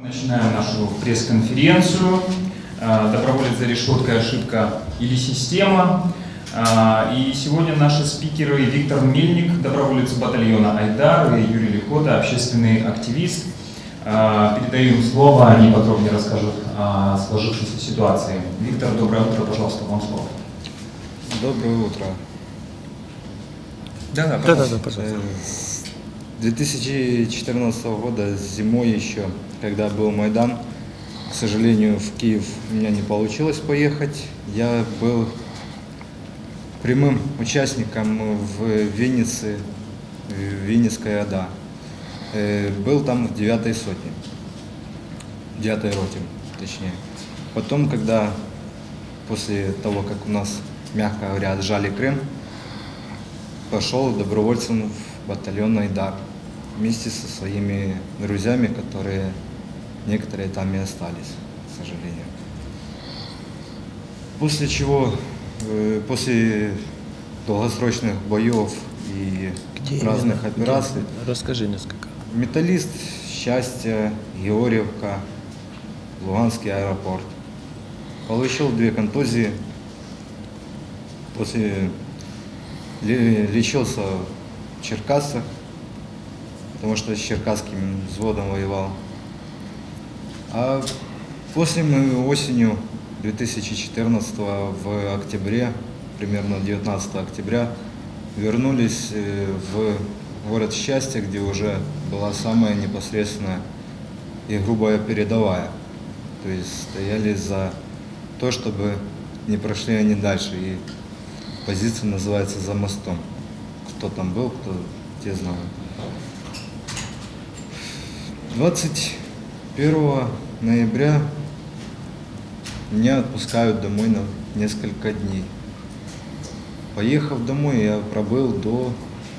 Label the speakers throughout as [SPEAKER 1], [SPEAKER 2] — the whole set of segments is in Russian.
[SPEAKER 1] Начинаем нашу пресс-конференцию. Доброволец за решеткой, ошибка или система. И сегодня наши спикеры Виктор Мельник, доброволец батальона Айдар, и Юрий Лихота, общественный активист. Передаю им слово, они подробнее расскажут о сложившейся ситуации. Виктор, доброе утро, пожалуйста, вам слово.
[SPEAKER 2] Доброе утро.
[SPEAKER 1] Да,
[SPEAKER 2] пожалуйста. 2014 года, зимой еще, когда был Майдан, к сожалению, в Киев у меня не получилось поехать. Я был прямым участником в Виннице, в Винницкой ОДА. Был там в 9-й сотне, 9-й роте, точнее. Потом, когда после того, как у нас, мягко говоря, отжали Крым, пошел добровольцем в батальон Айдар вместе со своими друзьями, которые некоторые там и остались, к сожалению. После чего, после долгосрочных боев и разных операций,
[SPEAKER 3] расскажи несколько.
[SPEAKER 2] Металлист, Счастье, Георгиевка, Луганский аэропорт. Получил 2 контузии. После лечился в Черкассах, потому что с черкасским взводом воевал. А после мы осенью 2014 в октябре, примерно 19 октября, вернулись в город Счастье, где уже была самая непосредственная и грубая передовая. То есть стояли за то, чтобы не прошли они дальше. И позиция называется «За мостом». Кто там был, кто те знают. 21 ноября меня отпускают домой на несколько дней. Поехав домой, я пробыл до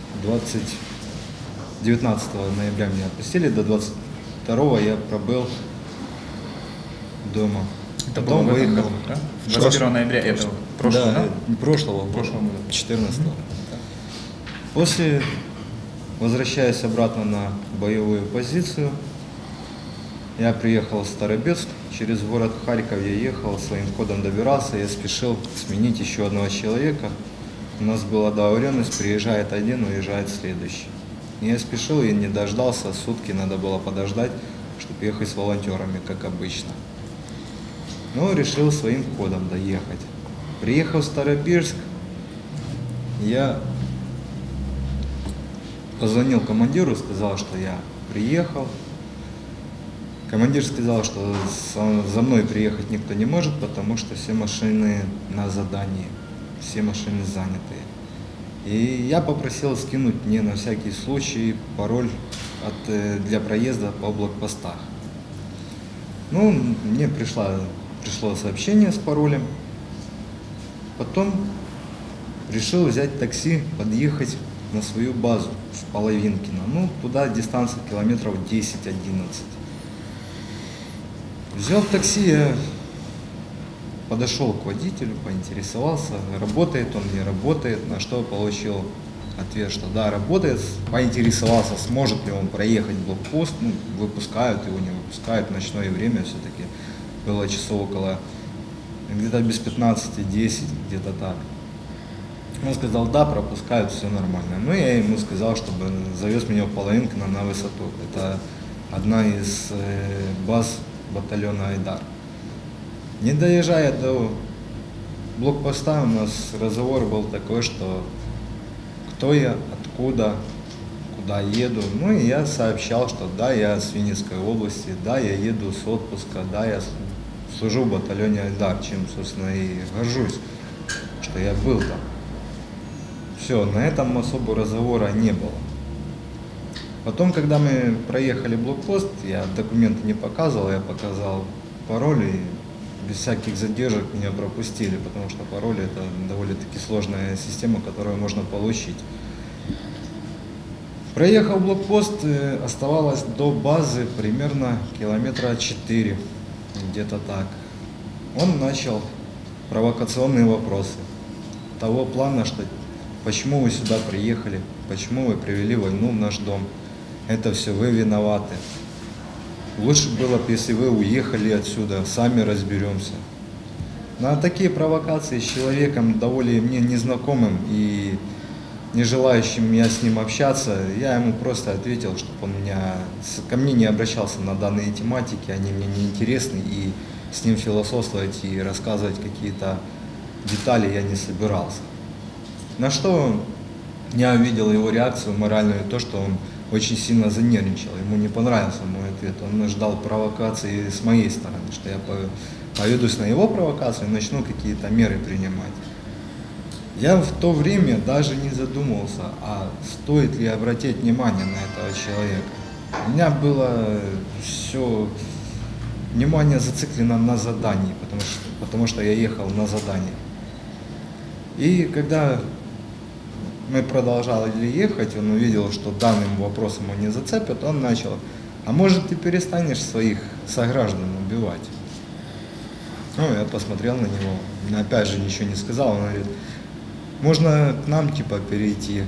[SPEAKER 2] 19 ноября меня отпустили, до 22 я пробыл дома.
[SPEAKER 1] Это потом было выехал, да? 21 ноября этого прошлого,
[SPEAKER 2] да? Прошлого года, 14-го. После, возвращаясь обратно на боевую позицию, я приехал в Старобельск, через город Харьков я ехал, своим ходом добирался, я спешил сменить еще одного человека. У нас была договоренность, приезжает один, уезжает следующий. Я спешил и не дождался, сутки надо было подождать, чтобы ехать с волонтерами, как обычно. Но решил своим ходом доехать. Приехав в Старобельск, я позвонил командиру, сказал, что я приехал. Командир сказал, что за мной приехать никто не может, потому что все машины на задании, все машины заняты. И я попросил скинуть мне на всякий случай пароль для проезда по блокпостах. Ну, мне пришло сообщение с паролем. Потом решил взять такси, подъехать на свою базу в Половинкино. Ну, туда дистанция километров 10-11. Взял такси, я подошел к водителю, поинтересовался, работает он, не работает, на что получил ответ, что да, работает. Поинтересовался, сможет ли он проехать блокпост, ну, выпускают его, не выпускают, в ночное время все-таки было часов около, где-то без 15-10, где-то так. Он сказал, да, пропускают, все нормально. Ну, я ему сказал, чтобы завез меня в Половинкино на высоту. Это одна из баз батальона Айдар. Не доезжая до блокпоста, у нас разговор был такой, что кто я, откуда, куда еду. Ну и я сообщал, что да, я с Винницкой области, да, я еду с отпуска, да, я служу в батальоне Айдар, чем, собственно, и горжусь, что я был там. Все, на этом особо разговора не было. Потом, когда мы проехали блокпост, я документы не показывал, я показал пароль, и без всяких задержек меня пропустили, потому что пароль — это довольно-таки сложная система, которую можно получить. Проехал блокпост, оставалось до базы примерно километра 4, где-то так. Он начал провокационные вопросы того плана, что почему вы сюда приехали, почему вы привели войну в наш дом. Это все вы виноваты. Лучше было бы, если вы уехали отсюда, сами разберемся. На такие провокации с человеком, довольно мне незнакомым и не желающим я с ним общаться, я ему просто ответил, чтобы он ко мне не обращался на данные тематики, они мне не интересны, и с ним философствовать и рассказывать какие-то детали я не собирался. На что я увидел его реакцию моральную, то, что он очень сильно занервничал, ему не понравился мой ответ, он ждал провокации с моей стороны, что я поведусь на его провокацию и начну какие-то меры принимать. Я в то время даже не задумывался, а стоит ли обратить внимание на этого человека. У меня было все внимание зациклено на задании, потому что я ехал на задание. И когда мы продолжали ехать, он увидел, что данным вопросом он не зацепит, он начал: а может, ты перестанешь своих сограждан убивать? Ну, я посмотрел на него, опять же ничего не сказал, он говорит: можно к нам типа перейти.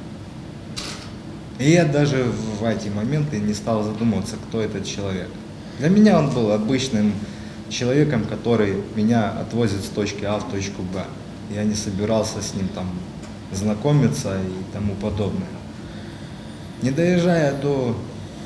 [SPEAKER 2] И я даже в эти моменты не стал задумываться, кто этот человек. Для меня он был обычным человеком, который меня отвозит с точки А в точку Б. Я не собирался с ним там знакомиться и тому подобное. Не доезжая до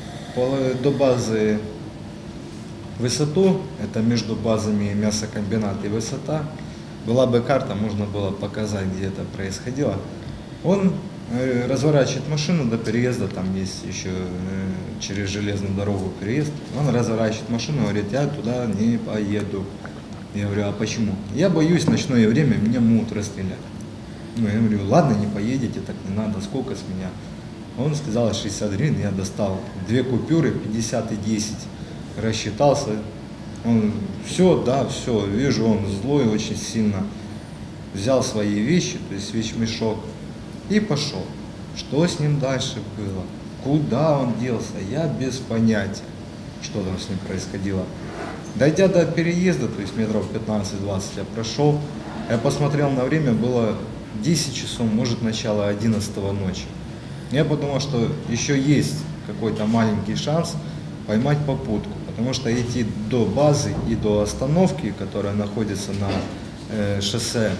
[SPEAKER 2] базы Высоту, это между базами мясокомбинат и Высота, была бы карта, можно было показать, где это происходило. Он разворачивает машину до переезда, там есть еще через железную дорогу переезд. Он разворачивает машину, говорит: я туда не поеду. Я говорю: а почему? Я боюсь, ночное время меня могут расстрелять. Ну, я говорю: ладно, не поедете, так не надо, сколько с меня? Он сказал 60 гривен, я достал 2 купюры, 50 и 10, рассчитался. Он: все, да, все, вижу, он злой очень сильно. Взял свои вещи, то есть вещмешок, и пошел. Что с ним дальше было? Куда он делся? Я без понятия, что там с ним происходило. Дойдя до переезда, то есть метров 15-20 я прошел, я посмотрел на время, было 10 часов, может, начало 11 ночи. Я подумал, что еще есть какой-то маленький шанс поймать попутку, потому что идти до базы и до остановки, которая находится на шоссе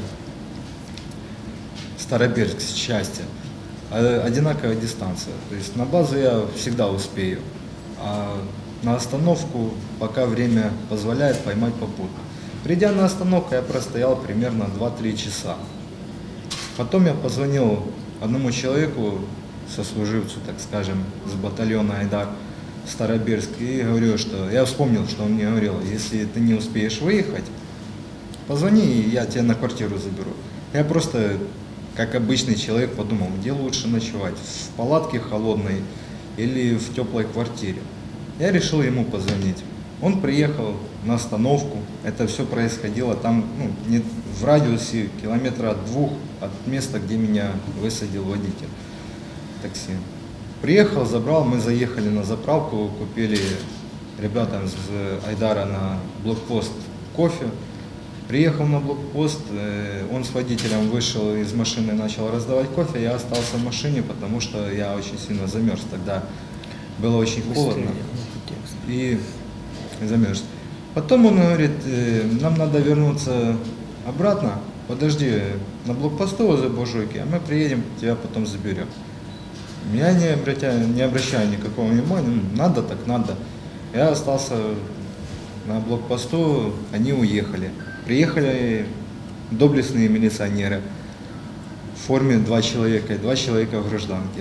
[SPEAKER 2] Старобельск части, одинаковая дистанция. То есть на базу я всегда успею, а на остановку, пока время позволяет, поймать попутку. Придя на остановку, я простоял примерно 2-3 часа. Потом я позвонил одному человеку, сослуживцу, так скажем, с батальона Айдар Старобельск, и говорю, что я вспомнил, что он мне говорил: если ты не успеешь выехать, позвони, и я тебя на квартиру заберу. Я просто, как обычный человек, подумал, где лучше ночевать, в палатке холодной или в теплой квартире. Я решил ему позвонить. Он приехал на остановку, это все происходило там, не в радиусе километра 2 от места, где меня высадил водитель такси. Приехал, забрал, мы заехали на заправку, купили ребятам из Айдара на блокпост кофе. Приехал на блокпост, он с водителем вышел из машины, начал раздавать кофе, я остался в машине, потому что я очень сильно замерз. Тогда было очень холодно и замерз. Потом он говорит: нам надо вернуться обратно, подожди на блокпосту возле Буржуйки, а мы приедем, тебя потом заберем. Я не обращаю никакого внимания, надо так надо. Я остался на блокпосту, они уехали. Приехали доблестные милиционеры в форме 2 человека и 2 человека в гражданке.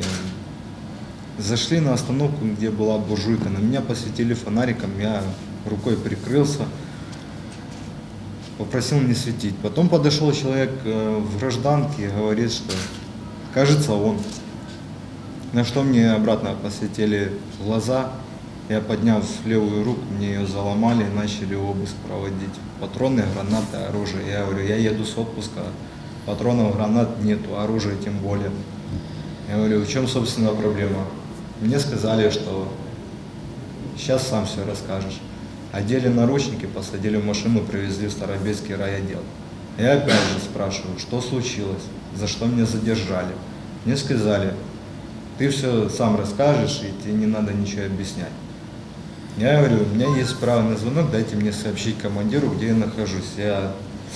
[SPEAKER 2] Зашли на остановку, где была буржуйка, на меня посветили фонариком, я рукой прикрылся, попросил не светить. Потом подошел человек в гражданке и говорит, что кажется он. На что мне обратно посветили глаза. Я, подняв левую руку, мне ее заломали и начали обыск проводить. Патроны, гранаты, оружие. Я говорю: я еду с отпуска, патронов, гранат нету, оружия тем более. Я говорю: в чем, собственно, проблема? Мне сказали, что сейчас сам все расскажешь. Одели наручники, посадили в машину, привезли в Старобельский райотдел. Я опять же спрашиваю, что случилось, за что меня задержали. Мне сказали: ты все сам расскажешь, и тебе не надо ничего объяснять. Я говорю, у меня есть право на звонок, дайте мне сообщить командиру, где я нахожусь. Я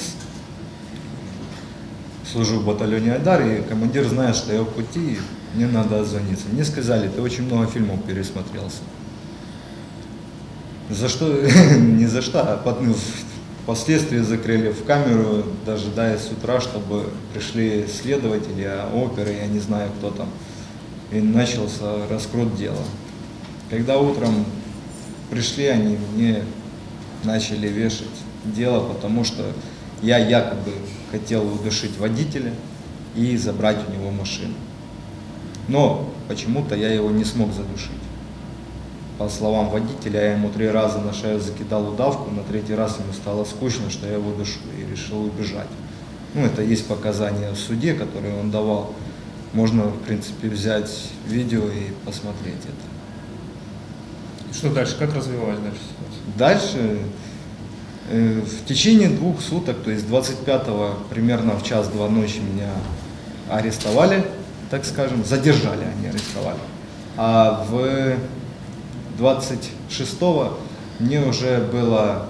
[SPEAKER 2] служу в батальоне Айдар, и командир знает, что я в пути, и мне надо отзвониться. Мне сказали, ты очень много фильмов пересмотрелся. За что? Не за что, а впоследствии закрыли в камеру, дожидаясь с утра, чтобы пришли следователи, оперы, я не знаю кто там. И начался раскрут дела. Когда утром пришли, они мне начали вешать дело, потому что я якобы хотел удушить водителя и забрать у него машину. Но почему-то я его не смог задушить. По словам водителя, я ему 3 раза на шею закидал удавку, на 3-й раз ему стало скучно, что я его душу, и решил убежать. Ну, это есть показания в суде, которые он давал. Можно, в принципе, взять видео и посмотреть это.
[SPEAKER 1] Что дальше? Как развивалась дальше ситуация?
[SPEAKER 2] Дальше, в течение 2 суток, то есть 25-го, примерно в 1-2 ночи меня арестовали, так скажем, задержали, они арестовали. А в 26-го мне уже было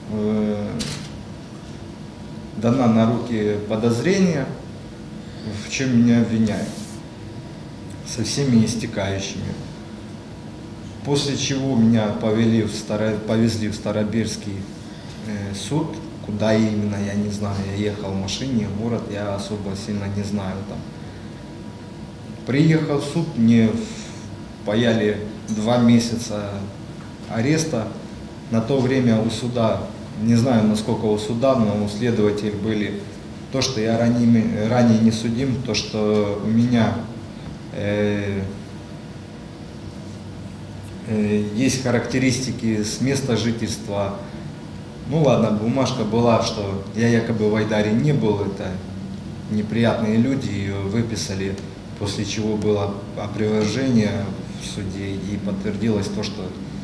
[SPEAKER 2] дано на руки подозрение, в чем меня обвиняют, со всеми истекающими. После чего меня повезли в Старобельский суд, куда именно, я не знаю, я ехал в машине, город я особо сильно не знаю там. Приехал в суд, мне паяли 2 месяца ареста. На то время у суда, не знаю насколько у суда, но у следователей были то, что я ранее не судим, то, что у меня есть характеристики с места жительства. Ну ладно, бумажка была, что я якобы в Айдаре не был, это неприятные люди, ее выписали, после чего было опровержение в суде и подтвердилось то, что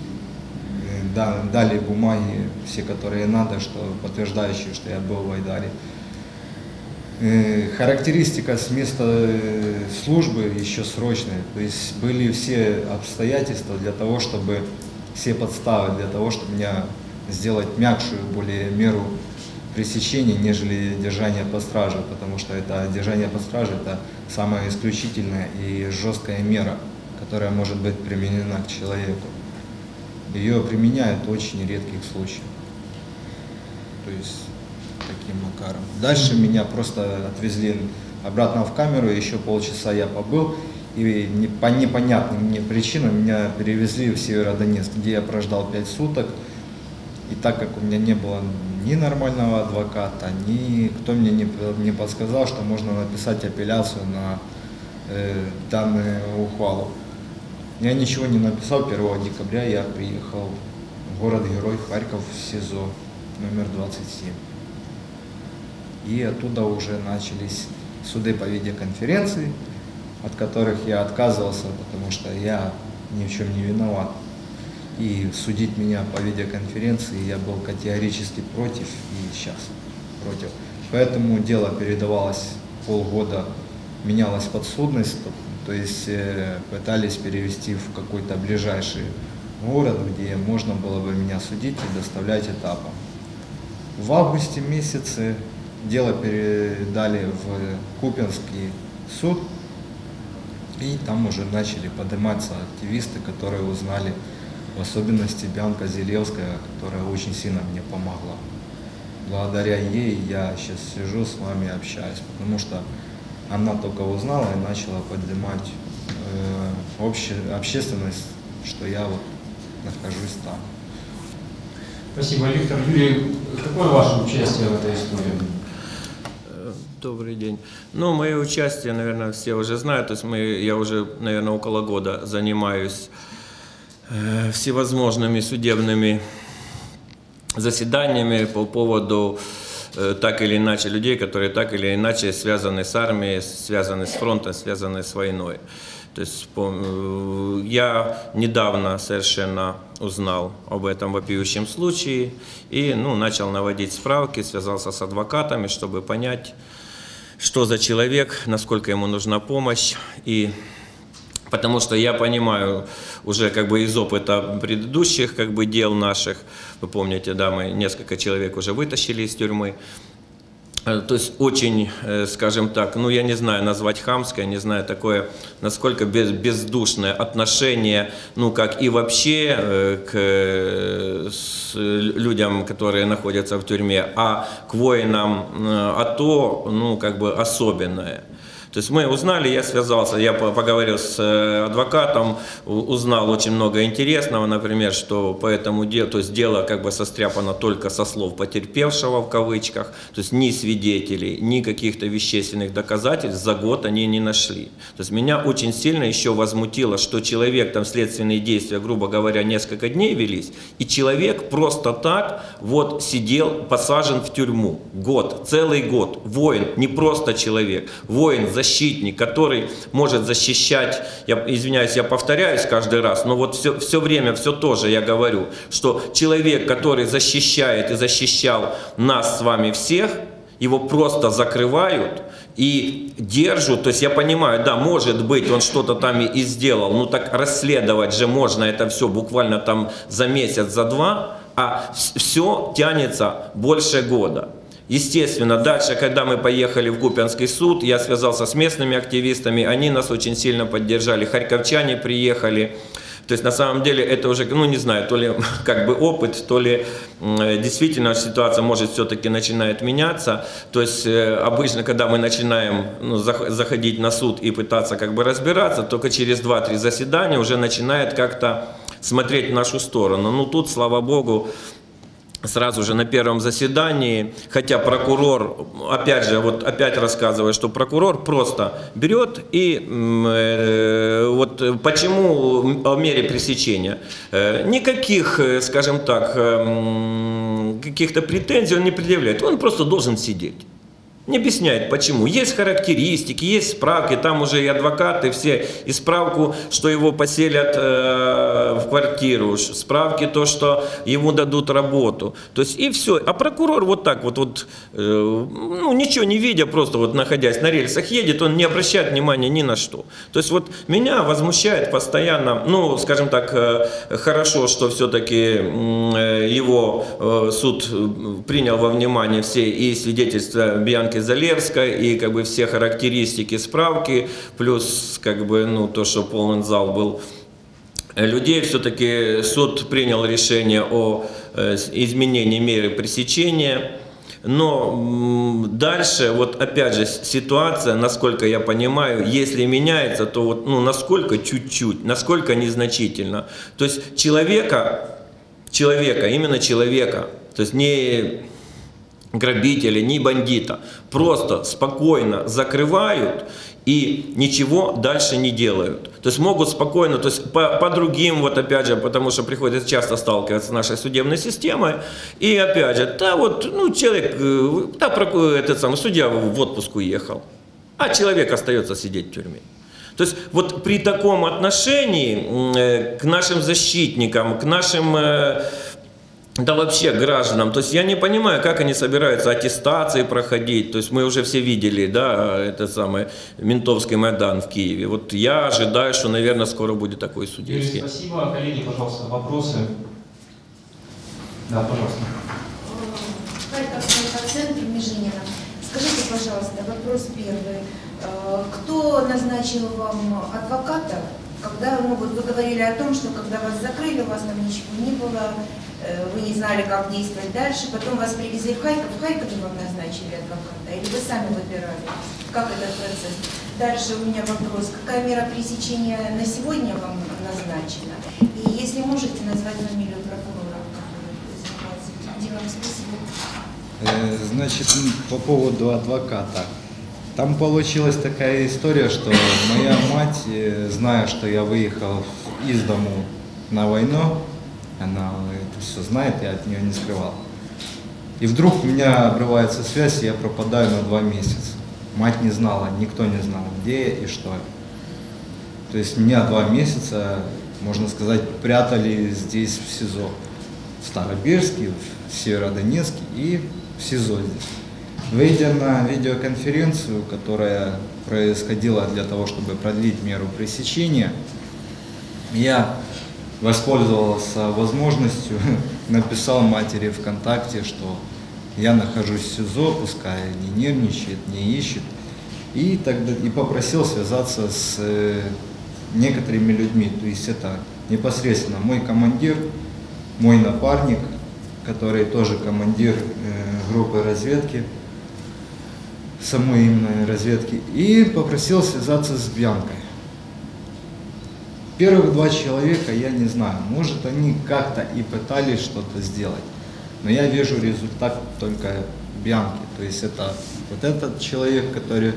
[SPEAKER 2] дали бумаги, все, которые надо, что подтверждающие, что я был в Айдаре. Характеристика с места службы еще срочная, то есть были все обстоятельства для того, чтобы, все подставы для того, чтобы меня сделать мягкую более меру пресечения, нежели держание под стражей, потому что это держание под стражей – это самая исключительная и жесткая мера, которая может быть применена к человеку. Ее применяют в очень редких случаях. То есть таким макаром. Дальше меня просто отвезли обратно в камеру, еще полчаса я побыл, и по непонятным мне причинам меня перевезли в Северодонецк, где я прождал 5 суток. И так как у меня не было ни нормального адвоката, ни кто мне не подсказал, что можно написать апелляцию на данную ухвалу. Я ничего не написал, 1 декабря я приехал в город-герой Харьков, в СИЗО номер 27. И оттуда уже начались суды по видеоконференции, от которых я отказывался, потому что я ни в чем не виноват. И судить меня по видеоконференции я был категорически против и сейчас против. Поэтому дело передавалось полгода, менялась подсудность, то есть пытались перевести в какой-то ближайший город, где можно было бы меня судить и доставлять этапом. В августе месяце дело передали в Купянский суд, и там уже начали подниматься активисты, которые узнали, в особенности Бянка Зелевская, которая очень сильно мне помогла. Благодаря ей я сейчас сижу с вами, общаюсь, потому что она только узнала и начала поднимать общественность, что я вот нахожусь там.
[SPEAKER 1] Спасибо, Виктор. Юрий, какое ваше участие в этой истории?
[SPEAKER 3] Добрый день. Ну, мое участие, наверное, все уже знают. То есть я уже, наверное, около года занимаюсь всевозможными судебными заседаниями по поводу так или иначе людей, которые так или иначе связаны с армией, связаны с фронтом, связаны с войной. То есть я недавно совершенно узнал об этом вопиющем случае и начал наводить справки, связался с адвокатами, чтобы понять, что за человек, насколько ему нужна помощь. И Потому что я понимаю уже как бы из опыта предыдущих как бы дел наших, вы помните, да, мы несколько человек уже вытащили из тюрьмы. То есть очень, скажем так, ну я не знаю назвать хамское, не знаю такое, насколько бездушное отношение, ну как и вообще к людям, которые находятся в тюрьме, а к воинам АТО, ну как бы особенное. То есть мы узнали, я связался, я поговорил с адвокатом, узнал очень много интересного, например, что по этому делу, то есть дело как бы состряпано только со слов потерпевшего в кавычках, то есть ни свидетелей, ни каких-то вещественных доказательств за год они не нашли. То есть меня очень сильно еще возмутило, что человек, там следственные действия, грубо говоря, несколько дней велись, и человек просто так вот сидел, посажен в тюрьму. Год, целый год. Воин, не просто человек, воин, защитник, который может защищать, я извиняюсь, я повторяюсь каждый раз, но вот все время, все тоже я говорю, что человек, который защищает и защищал нас с вами всех, его просто закрывают и держат, то есть я понимаю, да, может быть, он что-то там и сделал, ну так расследовать же можно это все буквально там за месяц, за два, а все тянется больше года. Естественно, дальше, когда мы поехали в Купянский суд, я связался с местными активистами, они нас очень сильно поддержали, харьковчане приехали. То есть на самом деле это уже, ну не знаю, то ли как бы опыт, то ли действительно ситуация может все-таки начинает меняться. То есть обычно, когда мы начинаем заходить на суд и пытаться как бы разбираться, только через 2-3 заседания уже начинает как-то смотреть в нашу сторону. Ну тут, слава богу, сразу же на первом заседании, хотя прокурор, опять же, вот опять рассказываю, что прокурор просто берет и вот почему о мере пресечения. Никаких, скажем так, каких-то претензий он не предъявляет, он просто должен сидеть. Не объясняет, почему. Есть характеристики, есть справки, там уже и адвокаты все, и справку, что его поселят в квартиру, справки то, что ему дадут работу. То есть и все. А прокурор вот так вот ну, ничего не видя, просто вот находясь на рельсах едет, он не обращает внимания ни на что. То есть вот меня возмущает постоянно, ну, скажем так, хорошо, что все-таки его суд принял во внимание все и свидетельства Бьянки Залевской, и как бы все характеристики, справки, плюс как бы, ну, то, что полный зал был людей, все-таки суд принял решение о изменении меры пресечения. Но дальше, вот опять же, ситуация, насколько я понимаю, если меняется, то вот, ну, насколько чуть-чуть, насколько незначительно. То есть человека, именно человека, то есть не грабителя, ни бандита, просто спокойно закрывают и ничего дальше не делают. То есть могут спокойно, то есть по другим, вот опять же, потому что приходится часто сталкиваться с нашей судебной системой, и опять же, да вот, ну, человек, да, этот самый судья в отпуск уехал, а человек остается сидеть в тюрьме. То есть вот при таком отношении к нашим защитникам, к нашим... да вообще гражданам, то есть я не понимаю, как они собираются аттестации проходить, то есть мы уже все видели, да, этот самый Ментовский Майдан в Киеве, вот я ожидаю, что, наверное, скоро будет такой судейский.
[SPEAKER 1] Юрий, спасибо. Коллеги, пожалуйста, вопросы? Да, пожалуйста.
[SPEAKER 4] Харьковский центр Межинина. Скажите, пожалуйста, вопрос первый. Кто назначил вам адвоката, когда, ну, вот вы говорили о том, что когда вас закрыли, у вас там ничего не было, вы не знали, как действовать дальше, потом вас привезли в Харьков, вам назначили адвоката, или вы сами выбирали? Как этот процесс? Дальше у меня вопрос, какая мера пресечения на сегодня вам назначена? И если можете назвать фамилию прокурора, который занимается делом, спасибо.
[SPEAKER 2] Значит, по поводу адвоката. Там получилась такая история, что моя мать, зная, что я выехал из дому на войну, она это все знает, я от нее не скрывал. И вдруг у меня обрывается связь, и я пропадаю на 2 месяца. Мать не знала, никто не знал, где я и что. То есть меня 2 месяца, можно сказать, прятали здесь, в СИЗО. В Старобирске, в Северодонецке и в СИЗО здесь. Выйдя на видеоконференцию, которая происходила для того, чтобы продлить меру пресечения, я воспользовался возможностью, написал матери ВКонтакте, что я нахожусь в СИЗО, пускай не нервничает, не ищет, и попросил связаться с некоторыми людьми. То есть это непосредственно мой командир, мой напарник, который тоже командир группы разведки, самой именно разведки, и попросил связаться с Бьянкой. Первых 2 человека я не знаю, может они как-то и пытались что-то сделать, но я вижу результат только Бьянки. То есть это вот этот человек, который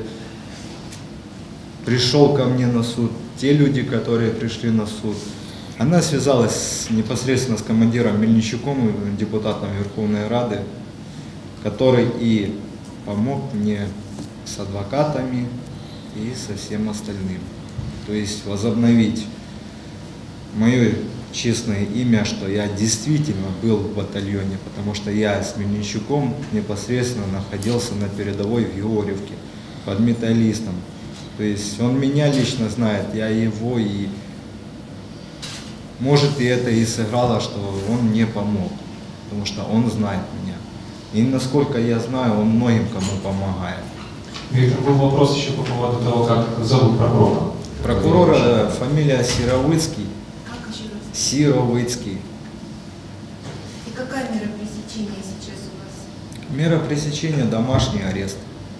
[SPEAKER 2] пришел ко мне на суд, те люди, которые пришли на суд. Она связалась непосредственно с командиром Мельничуком, депутатом Верховной Рады, который и помог мне с адвокатами и со всем остальным. То есть возобновить мое честное имя, что я действительно был в батальоне, потому что я с Мельничуком непосредственно находился на передовой в Георгиевке, под металлистом. То есть он меня лично знает, я его, и может и это и сыграло, что он мне помог, потому что он знает меня. И насколько я знаю, он многим кому помогает.
[SPEAKER 5] Виктор, был вопрос еще по поводу того, как зовут прокурора.
[SPEAKER 2] Прокурора фамилия Сировыцкий.
[SPEAKER 4] Как еще раз?
[SPEAKER 2] Сировыцкий.
[SPEAKER 4] И какая мера пресечения сейчас у вас?
[SPEAKER 2] Мера пресечения — домашний арест.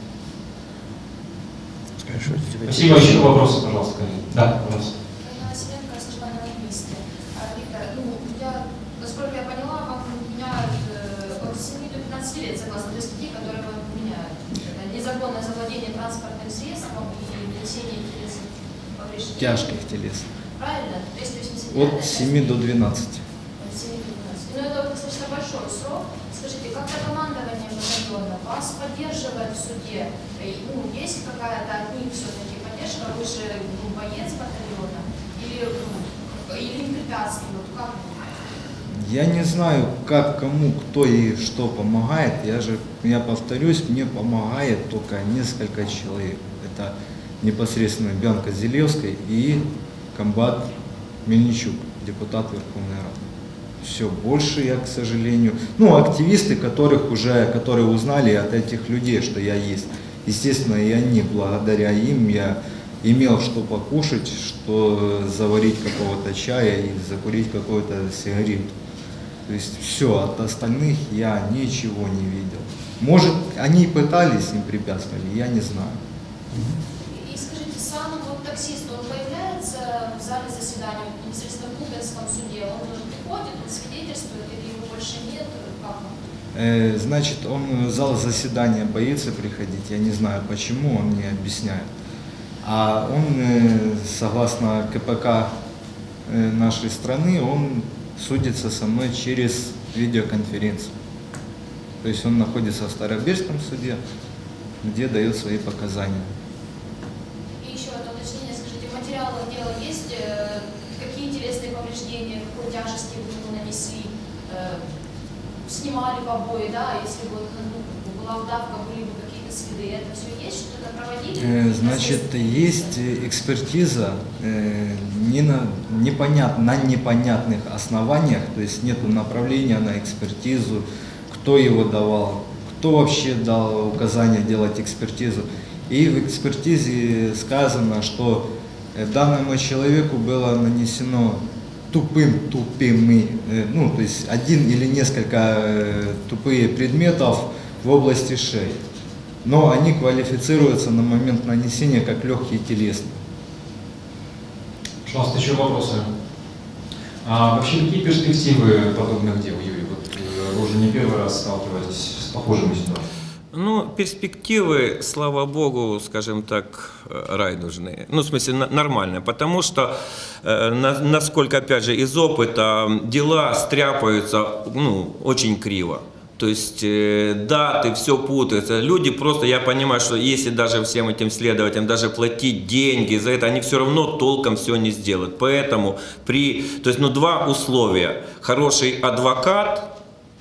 [SPEAKER 5] Спасибо. Еще вопросы, пожалуйста, коллеги. Да, пожалуйста.
[SPEAKER 6] Василенко, служба на английском. Виктор, насколько я поняла, вам меняют от 7 до 15 лет, согласно той статье, которая вам меняют. Это незаконное завладение транспортным средством и нанесение телесных повреждений.
[SPEAKER 2] Тяжких телесных.
[SPEAKER 6] Правильно? 289.
[SPEAKER 2] От 7 до 12.
[SPEAKER 6] От 7 до 12. Ну, это достаточно большой срок. Скажите, как-то командование батальона вас поддерживает в суде? Есть какая-то от них все-таки поддержка? Вы же боец батальона? Или им препятствуют? Как?
[SPEAKER 2] Я не знаю, как, кому, кто и что помогает. Я повторюсь, мне помогает только несколько человек. Это непосредственно Бьянка Зелевская и комбат Мельничук, депутат Верховной Рады. Все, больше я, к сожалению, активисты, которые узнали от этих людей, что я есть. Естественно, и они, благодаря им, я имел что покушать, что заварить какого-то чая и закурить какую-то сигарету. То есть все, от остальных я ничего не видел. Может, они пытались, им препятствовали, я не знаю.
[SPEAKER 6] И скажите, сам таксист, он появляется в зале заседания, непосредственно в Кубинском суде? Он тоже приходит, он свидетельствует, или его больше нет? Как он?
[SPEAKER 2] Значит, он в зал заседания боится приходить, я не знаю почему, он не объясняет. А он, согласно КПК нашей страны, он судится со мной через видеоконференцию. То есть он находится в Старобельском суде, где дает свои показания.
[SPEAKER 6] И еще одно уточнение, скажите, в материалах дела есть, какие телесные повреждения, какой тяжести вы ему нанесли, снимали побои, да, если бы была удавка, были бы какие-то следы, это все есть, что-то проводили?
[SPEAKER 2] Значит, есть экспертиза на непонятных основаниях, то есть нет направления на экспертизу, кто его давал, кто вообще дал указание делать экспертизу. И в экспертизе сказано, что данному человеку было нанесено тупыми, то есть один или несколько тупые предметов в области шеи. Но они квалифицируются на момент нанесения как легкие телесные.
[SPEAKER 5] Пожалуйста, еще вопросы. Вообще, какие перспективы подобных дел, Юрий? Вы уже не первый раз сталкиваетесь с похожими ситуациями.
[SPEAKER 3] Перспективы, слава богу, скажем так, райдужные. В смысле, нормальные. Потому что, насколько, опять же, из опыта, дела стряпаются, очень криво. То есть даты, все путается. Люди просто, я понимаю, что если даже всем этим следователям даже платить деньги за это, они все равно толком все не сделают. Поэтому два условия. Хороший адвокат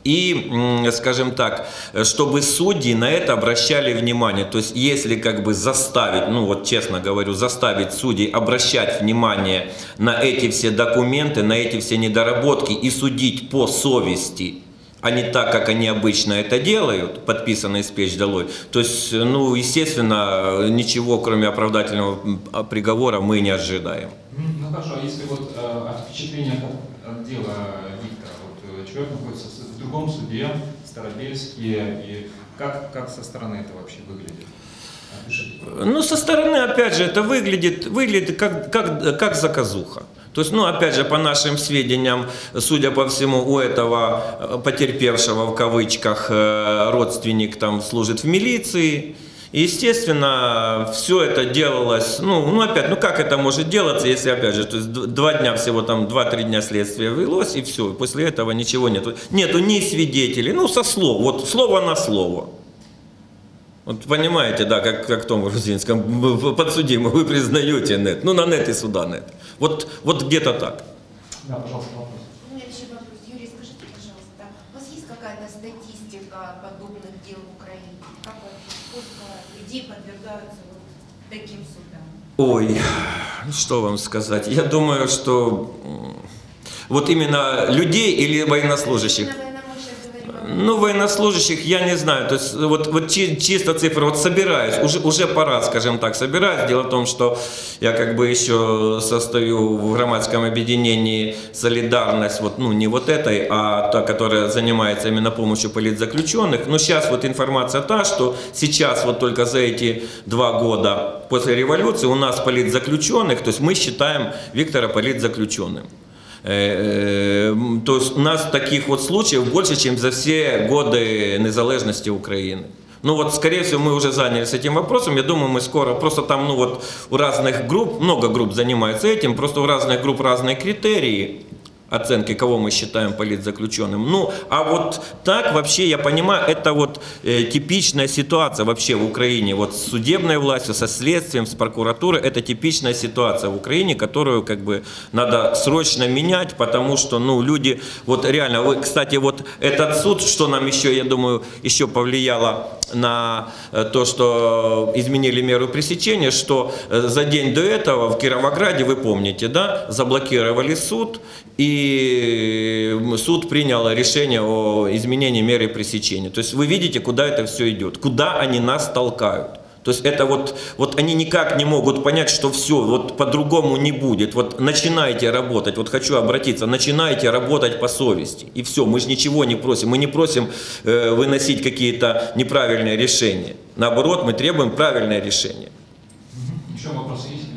[SPEAKER 3] и, скажем так, чтобы судьи на это обращали внимание. То есть если как бы заставить, ну вот честно говорю, заставить судей обращать внимание на эти все документы, на эти все недоработки и судить по совести, а не так, как они обычно это делают, подписанный спеч долой. То есть, ну, естественно, ничего, кроме оправдательного приговора, мы не ожидаем.
[SPEAKER 1] Ну хорошо, а если вот от впечатления от дела Виктора, вот человек находится в другом суде, Старобельске, и как со стороны это вообще выглядит?
[SPEAKER 3] Ну, со стороны, опять же, это выглядит как заказуха. То есть, ну, опять же, по нашим сведениям, судя по всему, у этого потерпевшего, в кавычках, родственник там служит в милиции. И, естественно, все это делалось, опять, как это может делаться, если, опять же, то есть 2 дня всего, там 2-3 дня следствия велось, и все, после этого ничего нету. Нету ни свидетелей, со слов, вот слово на слово. Вот понимаете, да, как в том грузинском, подсудимый, вы признаете нет, на нет и суда нет. Вот где-то так.
[SPEAKER 1] Да, пожалуйста, вопрос.
[SPEAKER 4] У меня еще вопрос. Юрий, скажите, пожалуйста, у вас есть какая-то статистика подобных дел в Украине? Сколько людей подвергаются вот таким судам?
[SPEAKER 3] Ой, что вам сказать? Я думаю, что вот именно людей или военнослужащих? Военнослужащих я не знаю, то есть вот чисто цифры, вот собираюсь, уже пора, скажем так, собираюсь. Дело в том, что я как бы еще состою в громадском объединении «Солидарность», не вот этой, а та, которая занимается именно помощью политзаключенных. Но сейчас вот информация та, что сейчас вот только за эти 2 года после революции у нас политзаключенных, то есть мы считаем Виктора политзаключенным. То есть у нас таких вот случаев больше, чем за все годы незалежности Украины. Скорее всего, мы уже занялись этим вопросом. Я думаю, мы скоро, просто там, у разных групп, много групп занимаются этим, просто у разных групп разные критерии оценки, кого мы считаем политзаключенным. А вот так вообще, я понимаю, это вот типичная ситуация вообще в Украине. Вот с судебной властью, со следствием, с прокуратурой, это типичная ситуация в Украине, которую как бы надо срочно менять, потому что, люди, вот реально, кстати, вот этот суд, что нам еще, я думаю, еще повлияло на то, что изменили меру пресечения, что за день до этого в Кировограде, вы помните, да, заблокировали суд, и суд принял решение о изменении меры пресечения. То есть вы видите, куда это все идет, куда они нас толкают. То есть это вот они никак не могут понять, что все, вот по-другому не будет. Вот начинайте работать, вот хочу обратиться, начинайте работать по совести. И все, мы же ничего не просим. Мы не просим выносить какие-то неправильные решения. Наоборот, мы требуем правильное решение.
[SPEAKER 1] Еще вопросы есть?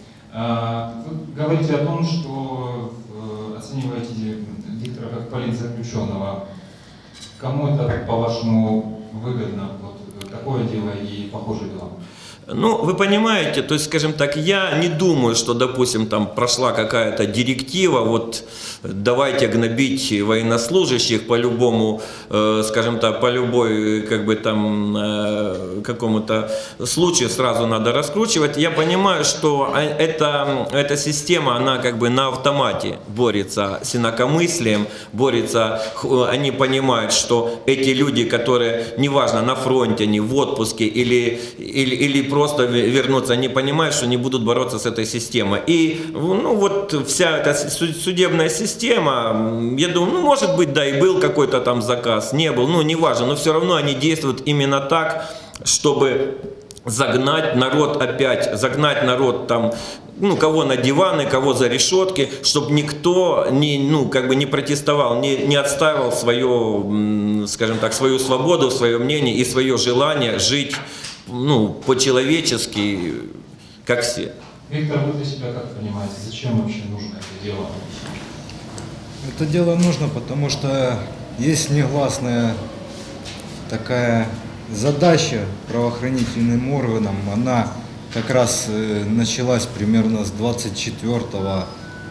[SPEAKER 1] Вы говорите о том, что оцениваете Виктора как политзаключенного. Кому это, по-вашему, выгодно? Такое дело и похожие дела?
[SPEAKER 3] Вы понимаете, то есть, скажем так, я не думаю, что, допустим, там прошла какая-то директива, вот давайте гнобить военнослужащих по любому, скажем так, по любой, как бы там, какому-то случаю сразу надо раскручивать. Я понимаю, что эта система, она как бы на автомате борется с инакомыслием, борется, они понимают, что эти люди, которые, неважно, на фронте, они в отпуске или просто вернуться, они понимают, что не будут бороться с этой системой. И вот вся эта судебная система, я думаю, может быть, да, и был какой-то там заказ, не был, неважно, но все равно они действуют именно так, чтобы загнать народ опять, загнать народ там, кого на диваны, кого за решетки, чтобы никто не протестовал, не отстаивал свое, скажем так, свою свободу, свое мнение и свое желание жить по-человечески, как все.
[SPEAKER 1] Виктор, вы для себя как понимаете, зачем вообще нужно это дело?
[SPEAKER 2] Это дело нужно, потому что есть негласная такая задача правоохранительным органам. Она как раз началась примерно с 20-х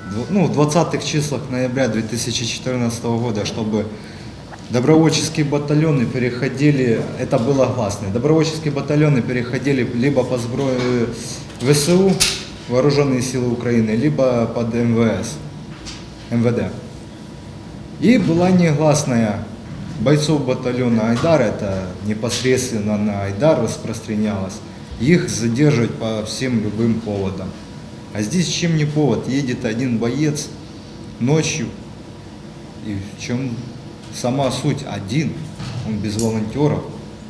[SPEAKER 2] числах ноября 2014 года, чтобы добровольческие батальоны переходили, это было гласное, добровольческие батальоны переходили либо по сброю ВСУ, Вооруженные силы Украины, либо под МВД. И была негласная бойцов батальона Айдар, это непосредственно на Айдар распространялось, их задерживать по всем любым поводам. А здесь чем не повод? Едет один боец ночью, и в чем сама суть? Один, он без волонтеров.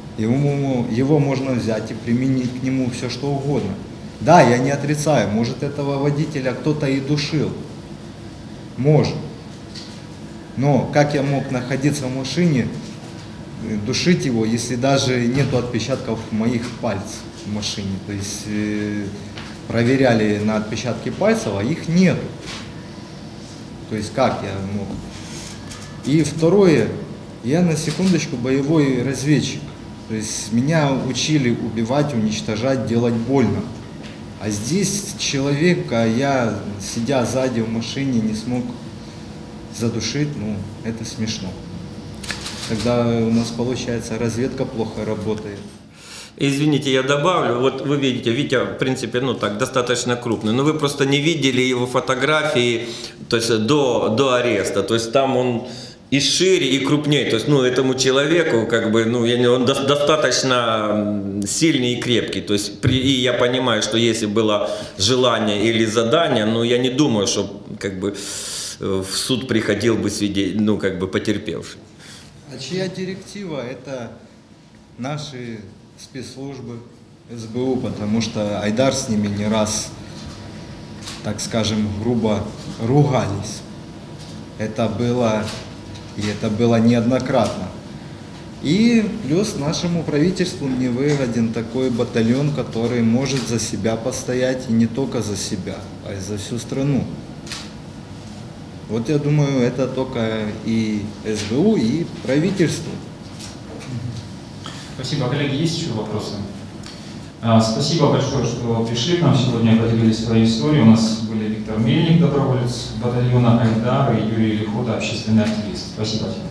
[SPEAKER 2] Его можно взять и применить к нему все что угодно. Да, я не отрицаю, может этого водителя кто-то и душил. Может. Но как я мог находиться в машине, душить его, если даже нету отпечатков моих пальцев в машине? То есть проверяли на отпечатки пальцев, а их нету. То есть как я мог? И второе, я на секундочку боевой разведчик. То есть меня учили убивать, уничтожать, делать больно. А здесь человека я, сидя сзади в машине, не смог задушить, ну, это смешно. Тогда у нас, получается, разведка плохо работает.
[SPEAKER 3] Извините, я добавлю, вот вы видите, Витя, в принципе, ну так, достаточно крупный, но вы просто не видели его фотографии, то есть до ареста, то есть там он и шире, и крупнее, то есть, ну, этому человеку, как бы, ну, он достаточно сильный и крепкий, то есть, и я понимаю, что если было желание или задание, ну, я не думаю, что, как бы, в суд приходил бы свидетель, ну, как бы, потерпевший.
[SPEAKER 2] А чья директива? Это наши спецслужбы, СБУ, потому что Айдар с ними не раз, так скажем, грубо ругались. Это было неоднократно. И плюс нашему правительству не выгоден такой батальон, который может за себя постоять, и не только за себя, а и за всю страну. Вот я думаю, это только и СБУ, и правительство.
[SPEAKER 1] Спасибо. Коллеги, есть еще вопросы? Спасибо большое, что пришли к нам сегодня, поделились своей историей. У нас были Виктор Мельник, доброволец батальона Айдар, и Юрий Лихота, общественный активист. Спасибо.